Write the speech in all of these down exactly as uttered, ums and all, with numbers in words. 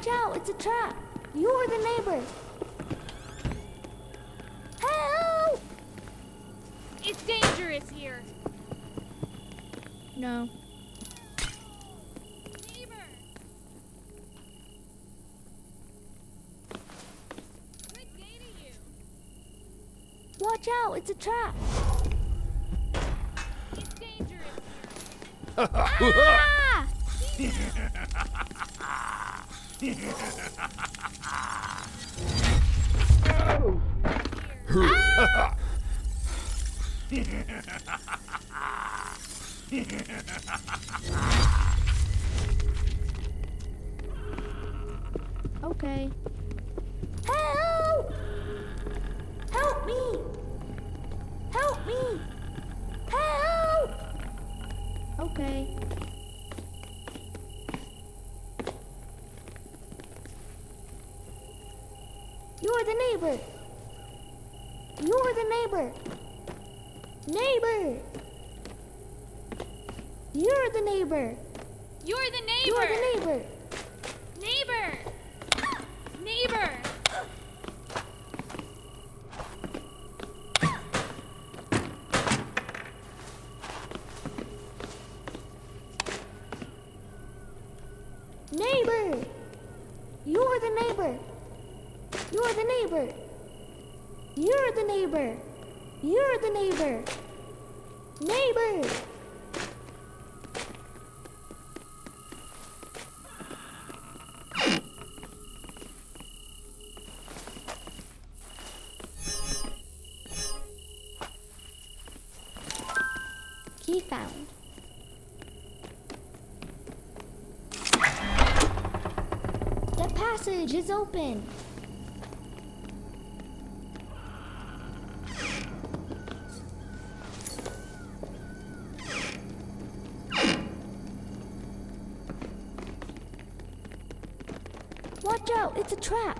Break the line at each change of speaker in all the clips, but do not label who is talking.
Watch out, it's a trap. You're the neighbor. Help!
It's dangerous here.
No.
Neighbor! Quit gating you.
Watch out, it's a trap.
It's dangerous here.
Ah!
Here.
Okay. Help! Help me! Help me! Help! Okay. You're the neighbor. You're the neighbor. Neighbor! You're the neighbor.
You're the neighbor.
You're the neighbor.
Neighbor. Neighbor.
Neighbor! You're the neighbor. You're the neighbor. You're the neighbor. You're the neighbor. Neighbor! Key found. The passage is open. Watch out, it's a trap.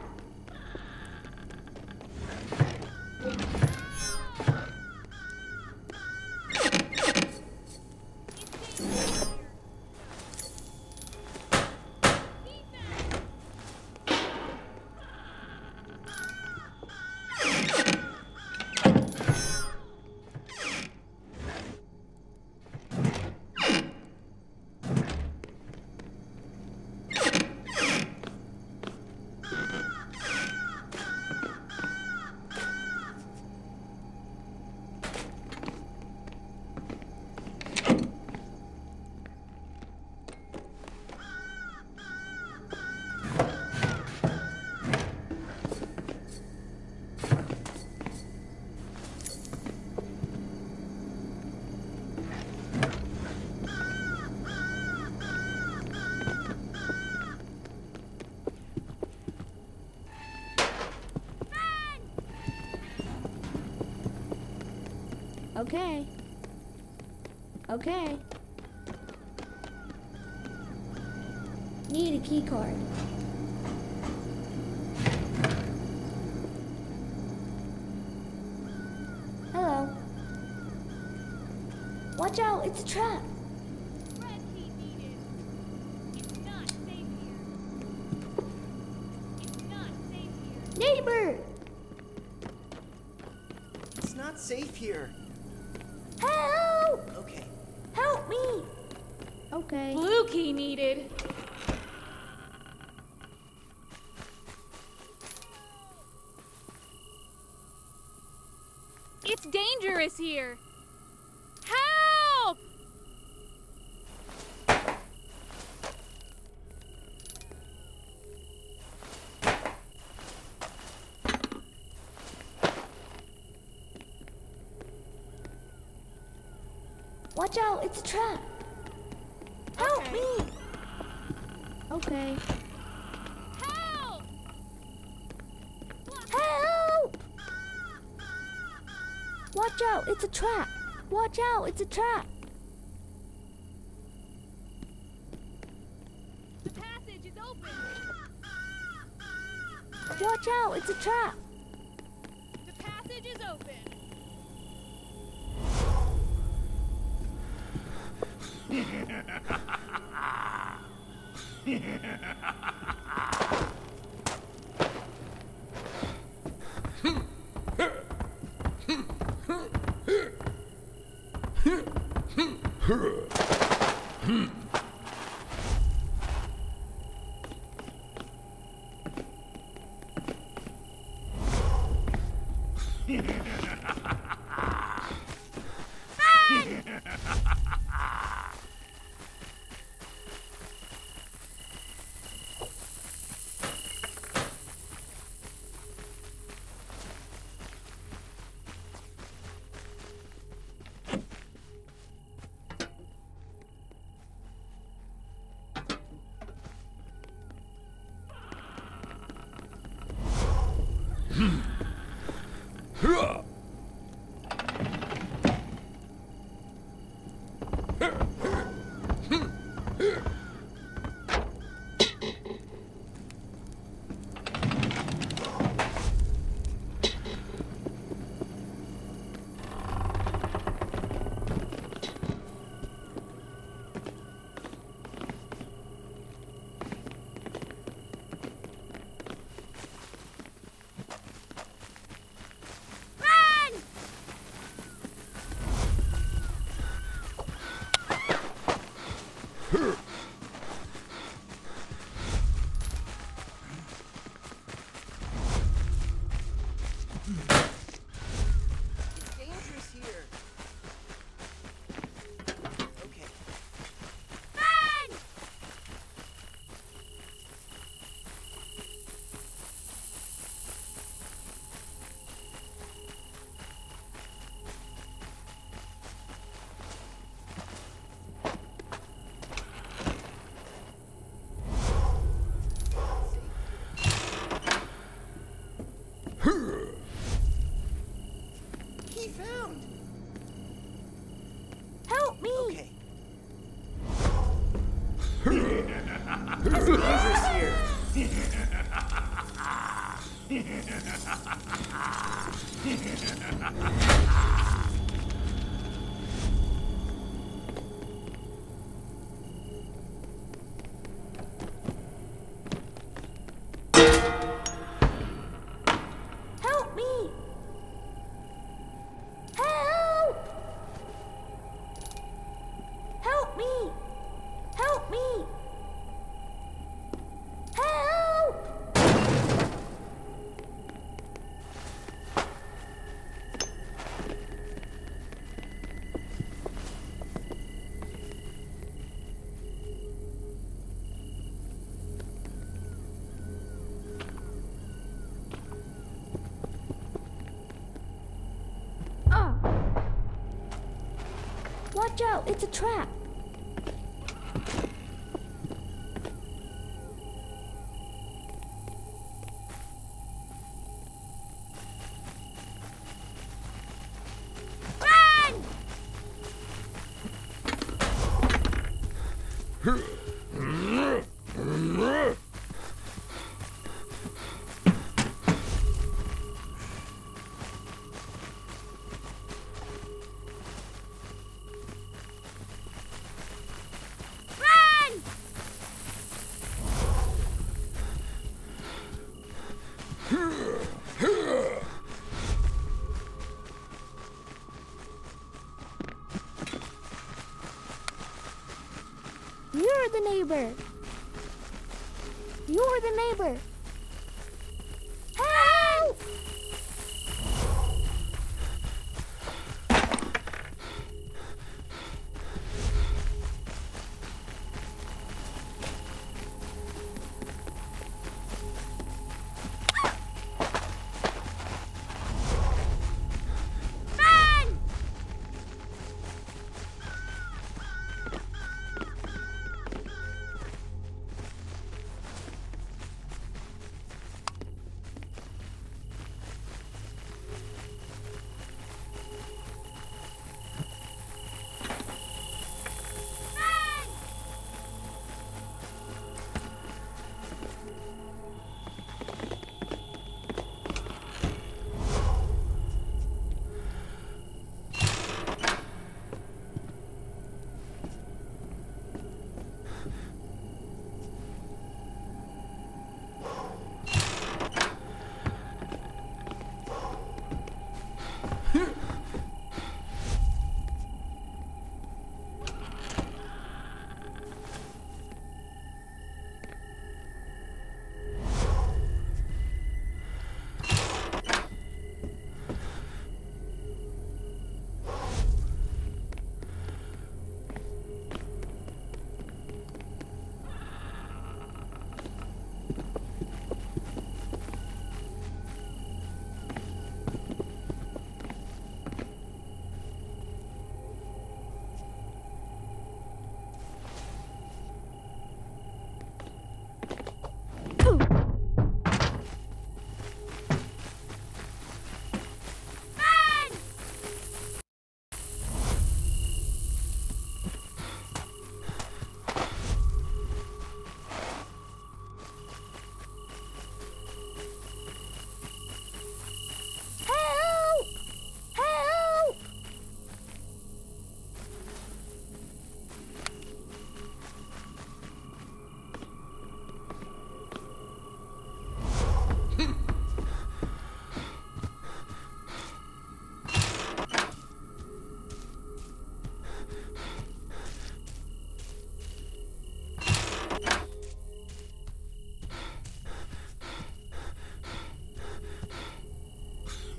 Okay. Okay. Need a key card. Hello. Watch out, it's a trap.
Red key needed. It's not safe here. It's not safe here.
Neighbor!
It's not safe here.
Help!
Okay.
Help me! Okay.
Blue key needed. It's dangerous here. Help!
Watch out, it's a trap. Help
Okay.
me! Okay.
Help!
Help! Watch out, it's a trap. Watch out, it's a trap.
The passage is open.
Watch out, it's a trap.
The passage is open.
It's dangerous here. Okay. He found.
Help me!
Okay. It's dangerous here.
Help me! Help! Help me! Help me! Help! Ah! Watch out, it's a trap. You're the neighbor. You're the neighbor. Help!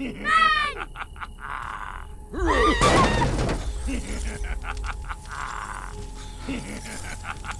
Run!